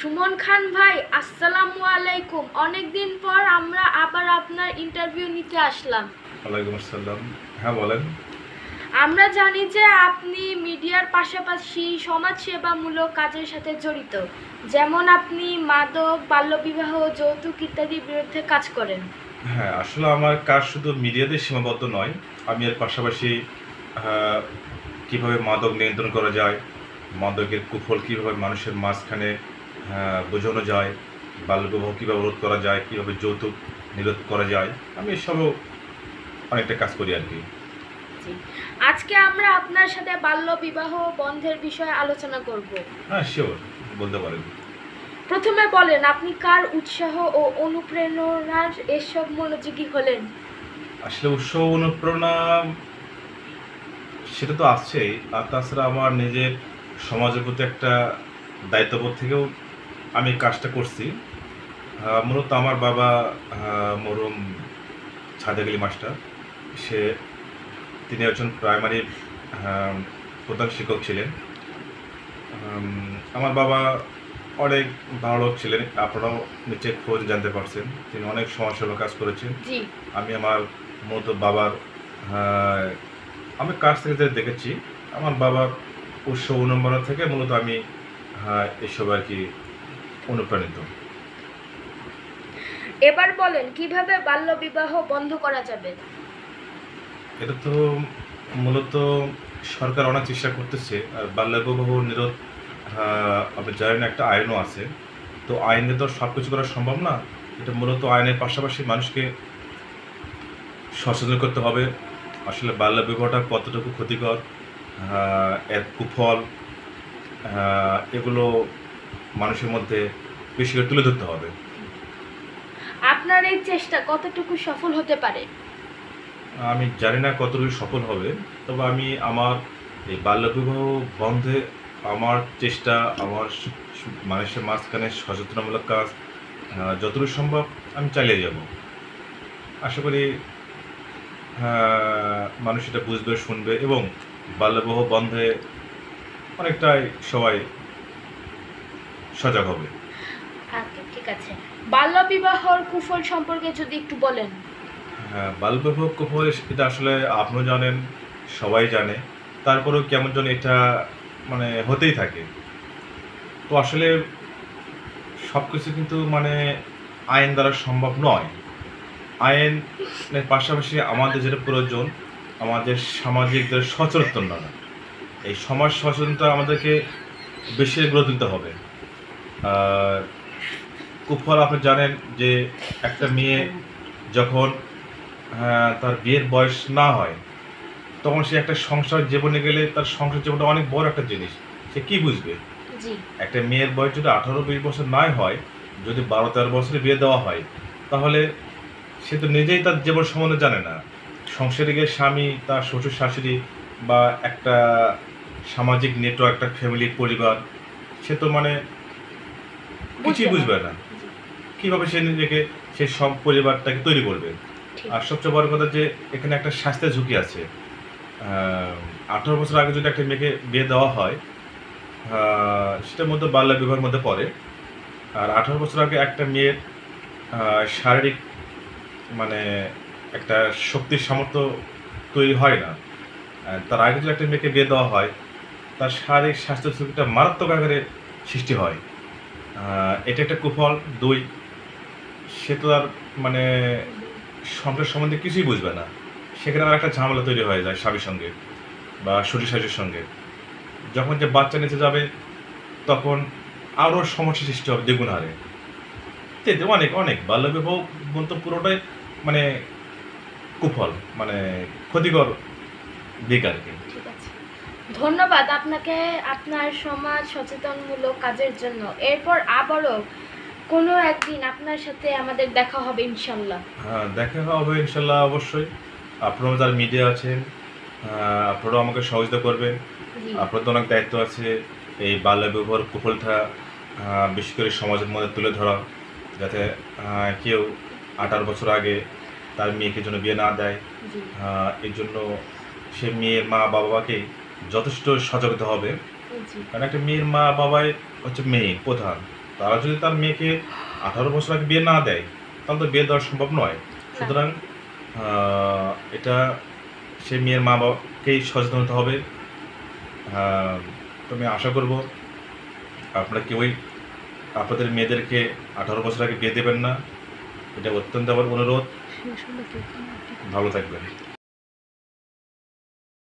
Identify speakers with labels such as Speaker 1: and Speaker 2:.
Speaker 1: সুমন খান ভাই, আসসালামু আলাইকুম। অনেকদিন পর আমরা আবার আপনার ইন্টারভিউ নিতে আসলাম।
Speaker 2: ওয়ালাইকুম আসসালাম। হ্যাঁ, বলেন।
Speaker 1: আমরা জানি যে আপনি মিডিয়ার পাশাপাশি সমাজসেবামূলক কাজের সাথে জড়িত, যেমন আপনি মাদক, বাল্যবিবাহ, যৌতুক ইত্যাদির বিরুদ্ধে কাজ করেন।
Speaker 2: হ্যাঁ, আসলে আমার কাজ শুধু মিডিয়াতে সীমাবদ্ধ নয়। আমি এর পাশাপাশি আহ, কিভাবে মাদক নিয়ন্ত্রণ করা যায়, মাদকের কুফল কীভাবে মানুষের মাঝখানে বোঝানো যায়, বাল্যবিবাহ কীভাবে রোধ করা যায়, কীভাবে যৌতুক নিরোধ করা যায়, আমি এসবও অনেকটা কাজ করি আর কি।
Speaker 1: জি। আজকে আমরা আপনার সাথে বাল্যবিবাহ বন্ধের বিষয়ে আলোচনা করব।
Speaker 2: হ্যাঁ, শিওর, বলতে পারেন।
Speaker 1: প্রথমে বলেন, আপনি কার উৎসাহ ও অনুপ্রেরণার এসব মনোযোগী হলেন?
Speaker 2: আসলে উৎস অনুপ্রেরণা সেটা তো আছেই, আর তাছাড়া আমার নিজের সমাজের প্রতি একটা দায়িত্ববোধ থেকেও আমি কাজটা করছি। মূলত আমার বাবা মরহুম সাদেক আলী মাস্টার, সে তিনি একজন প্রাইমারি প্রধান শিক্ষক ছিলেন। আমার বাবা অনেক ভালো লোক ছিলেন, আপনারাও নিচে খোঁজ জানতে পারছেন, তিনি অনেক সমাজসেবা কাজ করেছেন।
Speaker 1: জি।
Speaker 2: আমি আমার মূলত বাবার আমি কাছ থেকে যেটা দেখেছি, আমার বাবার উৎস অনুপ্রেরণা থেকে মূলত আমি এসব আর কি অনুপ্রাণিত।
Speaker 1: এবার বলেন, কিভাবে বাল্যবিবাহ বন্ধ করা যাবে?
Speaker 2: এটা তো মূলত সরকার অনেক চেষ্টা করতেছে, আর বাল্যবিবাহ নিরোধ আপনি জানেন একটা আইনও আছে। তো আইনে তো সব কিছু করা সম্ভব না। এটা মূলত আইনের পাশাপাশি মানুষকে সচেতন করতে হবে আসলে বাল্যবিবাহটা কতটুকু ক্ষতিকর, এর কুফল, এগুলো মানুষের মধ্যে বেশি করে তুলে ধরতে হবে।
Speaker 1: আপনার এই চেষ্টা কতটুকু সফল হতে পারে?
Speaker 2: আমি জানি না কতটুকু সফল হবে, তবে আমি আমার এই বাল্যবিবাহ বন্ধে আমার চেষ্টা, আমার মানুষের মাঝখানে সচেতনমূলক কাজ যতটুকু সম্ভব আমি চালিয়ে যাব। আশা করি মানুষ এটা বুঝবে, শুনবে এবং বাল্যবিবাহ বন্ধে অনেকটাই সবাই সজাগ হবে।
Speaker 1: আচ্ছা, ঠিক আছে। বাল্যবিবাহর কুফল সম্পর্কে যদি একটু বলেন।
Speaker 2: হ্যাঁ, বাল্যবিবাহ কুফল এটা আসলে আপনিও জানেন, সবাই জানে, তারপরেও কেমন যেন এটা মানে হতেই থাকে। তো আসলে সব কিছু কিন্তু মানে আইন দ্বারা সম্ভব নয়। আইনের পাশাপাশি আমাদের যেটা প্রয়োজন, আমাদের সামাজিক যে সচেতনতা, এই সমাজ সচেতনতা আমাদেরকে বেশি গড়ে তুলতে হবে। আর কুফল আপনি জানেন যে একটা মেয়ে যখন তার বিয়ের বয়স না হয়, তখন সে একটা সংসার জীবনে গেলে তার সংসার জীবনটা অনেক বড় একটা জিনিস, সে কি বুঝবে?
Speaker 1: জি।
Speaker 2: একটা মেয়ের বয়স যদি 18-20 বছর নাই হয়, যদি 12-13 বছরে বিয়ে দেওয়া হয়, তাহলে সে তো নিজেই তার জীবন সম্বন্ধে জানে না। সংসারে গিয়ে স্বামী, তার শ্বশুর শাশুড়ি বা একটা সামাজিক নেটওয়ার্ক, একটা ফ্যামিলি, পরিবার, সে তো মানে কিছুই বুঝবে না। কীভাবে সে নিজেকে, সে সব পরিবারটাকে তৈরি করবে? আর সবচেয়ে বড় কথা যে এখানে একটা স্বাস্থ্যের ঝুঁকি আছে। 18 বছর আগে যদি একটা মেয়েকে বিয়ে দেওয়া হয়, সেটার মধ্যে বাল্য বিবাহের মধ্যে পড়ে। আর 18 বছর আগে একটা মেয়ের শারীরিক মানে একটা শক্তির সামর্থ্য তৈরি হয় না। তার আগে যদি একটা মেয়েকে বিয়ে দেওয়া হয়, তার শারীরিক স্বাস্থ্য ঝুঁকিটা মারাত্মক আকারে সৃষ্টি হয়। এটা একটা কুফল। 2, সে তো আর মানে সংসার সম্বন্ধে কিছুই বুঝবে না। সেখানে আর একটা ঝামেলা তৈরি হয়ে যায় স্বামীর সঙ্গে বা শ্বশুর শাশুড়ির সঙ্গে। যখন যে বাচ্চা নিতে যাবে, তখন আরও সমস্যা সৃষ্টি হবে দ্বিগুণ হারে। অনেক অনেক বাল্যবিবাহ বলতে পুরোটাই মানে কুফল, মানে ক্ষতিকর দিক আর কি।
Speaker 1: ঠিক আছে, ধন্যবাদ আপনাকে আপনার সমাজ সচেতনমূলক কাজের জন্য। এরপর আবারও কোনো একদিন আপনার সাথে আমাদের দেখা হবে ইনশাল্লাহ।
Speaker 2: হ্যাঁ, দেখা হবে ইনশাল্লাহ, অবশ্যই। আপনারাও যারা মিডিয়া আছেন, আপনারাও আমাকে সহযোগিতা করবেন। আপনাদের অনেক দায়িত্ব আছে এই বাল্যবিবাহর কুফলটা বেশি করে সমাজের মধ্যে তুলে ধরা, যাতে কেউ 18 বছর আগে তার মেয়েকে জন্য বিয়ে না দেয়। এর জন্য সে মেয়ের মা বাবাকে যথেষ্ট সজাগ হতে হবে, কারণ একটা মেয়ের মা বাবাই হচ্ছে মেয়ে প্রধান, তারা যদি তার মেয়েকে 18 বছর আগে বিয়ে না দেয় তাহলে তো বিয়ে দেওয়া সম্ভব নয়। সুতরাং এটা সেই মেয়ের মা বাবাকেই সচেতন হতে হবে। তো আমি আশা করব আপনারা কেউই আপনাদের মেয়েদেরকে 18 বছর আগে বিয়ে দেবেন না। এটা অত্যন্ত আমার অনুরোধ। ভালো থাকবেন।